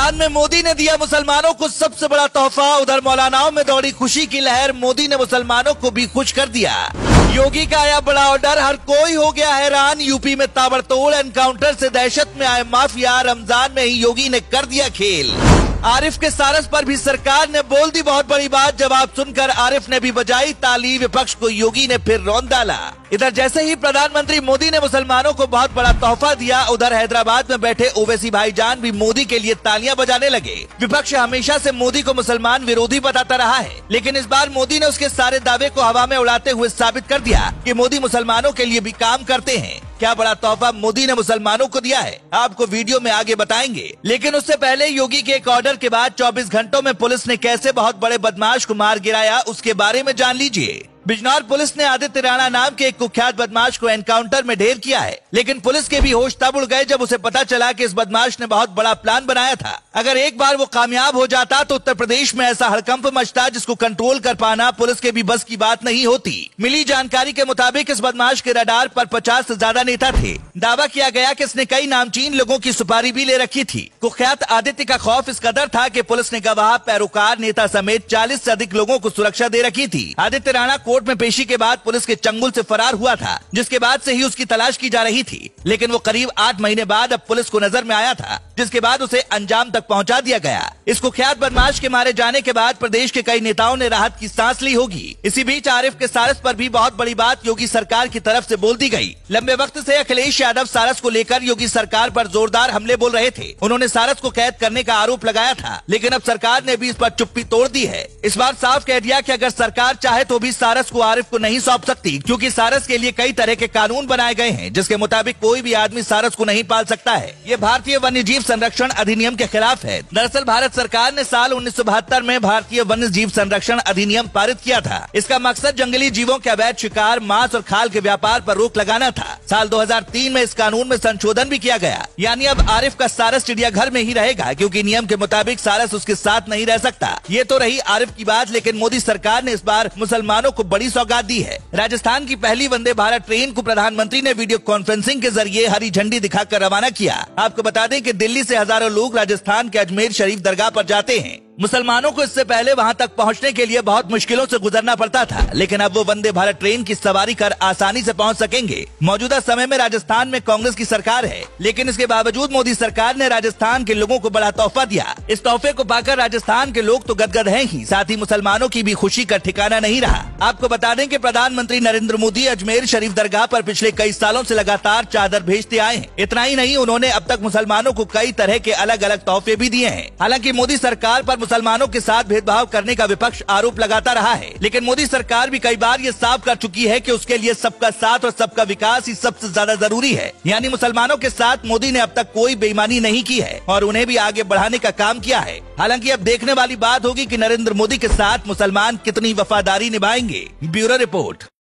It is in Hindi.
रमजान में मोदी ने दिया मुसलमानों को सबसे बड़ा तोहफा। उधर मौलानाओं में दौड़ी खुशी की लहर, मोदी ने मुसलमानों को भी खुश कर दिया। योगी का आया बड़ा ऑर्डर, हर कोई हो गया हैरान। यूपी में ताबड़तोड़ एनकाउंटर से दहशत में आए माफिया, रमजान में ही योगी ने कर दिया खेल। आरिफ के सारस पर भी सरकार ने बोल दी बहुत बड़ी बात। जवाब सुनकर आरिफ ने भी बजाई ताली, विपक्ष को योगी ने फिर रौंद डाला। इधर जैसे ही प्रधानमंत्री मोदी ने मुसलमानों को बहुत बड़ा तोहफा दिया, उधर हैदराबाद में बैठे ओवैसी भाईजान भी मोदी के लिए तालियां बजाने लगे। विपक्ष हमेशा से मोदी को मुसलमान विरोधी बताता रहा है, लेकिन इस बार मोदी ने उसके सारे दावे को हवा में उड़ाते हुए साबित कर दिया कि मोदी मुसलमानों के लिए भी काम करते हैं। क्या बड़ा तोहफा मोदी ने मुसलमानों को दिया है, आपको वीडियो में आगे बताएंगे। लेकिन उससे पहले योगी के एक ऑर्डर के बाद 24 घंटों में पुलिस ने कैसे बहुत बड़े बदमाश को मार गिराया, उसके बारे में जान लीजिए। बिजनौर पुलिस ने आदित्य राणा नाम के एक कुख्यात बदमाश को एनकाउंटर में ढेर किया है, लेकिन पुलिस के भी होश तब उड़ गए जब उसे पता चला कि इस बदमाश ने बहुत बड़ा प्लान बनाया था। अगर एक बार वो कामयाब हो जाता तो उत्तर प्रदेश में ऐसा हड़कंप मचता जिसको कंट्रोल कर पाना पुलिस के भी बस की बात नहीं होती। मिली जानकारी के मुताबिक इस बदमाश के रडार पर 50 से ज्यादा नेता थे। दावा किया गया कि इसने कई नामचीन लोगों की सुपारी भी ले रखी थी। कुख्यात आदित्य का खौफ इस कदर था कि पुलिस ने गवाह, पैरोकार, नेता समेत 40 से अधिक लोगों को सुरक्षा दे रखी थी। आदित्य राणा कोर्ट में पेशी के बाद पुलिस के चंगुल से फरार हुआ था, जिसके बाद से ही उसकी तलाश की जा रही थी। लेकिन वो करीब 8 महीने बाद अब पुलिस को नजर में आया था, जिसके बाद उसे अंजाम तक पहुंचा दिया गया। इस कुख्यात बदमाश के मारे जाने के बाद प्रदेश के कई नेताओं ने राहत की सांस ली होगी। इसी बीच आरिफ के सारस पर भी बहुत बड़ी बात योगी सरकार की तरफ से बोल दी गई। लंबे वक्त से अखिलेश यादव सारस को लेकर योगी सरकार पर जोरदार हमले बोल रहे थे। उन्होंने सारस को कैद करने का आरोप लगाया था, लेकिन अब सरकार ने भी इस पर चुप्पी तोड़ दी है। इस बार साफ कह दिया कि अगर सरकार चाहे तो भी सारस को आरिफ को नहीं सौंप सकती, क्योंकि सारस के लिए कई तरह के कानून बनाए गए हैं, जिसके मुताबिक कोई भी आदमी सारस को नहीं पाल सकता है। ये भारतीय वन्य जीव संरक्षण अधिनियम के खिलाफ है। दरअसल भारत सरकार ने साल 1972 में भारतीय वन्य जीव संरक्षण अधिनियम पारित किया था। इसका मकसद जंगली जीवों के अवैध शिकार, मांस और खाल के व्यापार पर रोक लगाना था। साल 2003 में इस कानून में संशोधन भी किया गया, यानी अब आरिफ का सारस चिड़ियाघर में ही रहेगा, क्योंकि नियम के मुताबिक सारस उसके साथ नहीं रह सकता। ये तो रही आरिफ की बात, लेकिन मोदी सरकार ने इस बार मुसलमानों को बड़ी सौगात दी है। राजस्थान की पहली वंदे भारत ट्रेन को प्रधानमंत्री ने वीडियो कॉन्फ्रेंसिंग के जरिए हरी झंडी दिखाकर रवाना किया। आपको बता दें कि दिल्ली से हजारों लोग राजस्थान के अजमेर शरीफ दरगाह पर जाते हैं। मुसलमानों को इससे पहले वहां तक पहुंचने के लिए बहुत मुश्किलों से गुजरना पड़ता था, लेकिन अब वो वंदे भारत ट्रेन की सवारी कर आसानी से पहुंच सकेंगे। मौजूदा समय में राजस्थान में कांग्रेस की सरकार है, लेकिन इसके बावजूद मोदी सरकार ने राजस्थान के लोगों को बड़ा तोहफा दिया। इस तोहफे को पाकर राजस्थान के लोग तो गदगद हैं ही, साथ ही मुसलमानों की भी खुशी का ठिकाना नहीं रहा। आपको बता दें कि प्रधानमंत्री नरेंद्र मोदी अजमेर शरीफ दरगाह पर पिछले कई सालों से लगातार चादर भेजते आए हैं। इतना ही नहीं, उन्होंने अब तक मुसलमानों को कई तरह के अलग अलग तोहफे भी दिए हैं। हालांकि मोदी सरकार पर मुसलमानों के साथ भेदभाव करने का विपक्ष आरोप लगाता रहा है, लेकिन मोदी सरकार भी कई बार ये साफ कर चुकी है कि उसके लिए सबका साथ और सबका विकास ही सबसे ज्यादा जरूरी है। यानी मुसलमानों के साथ मोदी ने अब तक कोई बेईमानी नहीं की है और उन्हें भी आगे बढ़ाने का काम किया है। हालांकि अब देखने वाली बात होगी कि नरेंद्र मोदी के साथ मुसलमान कितनी वफादारी निभाएंगे। Bureau report.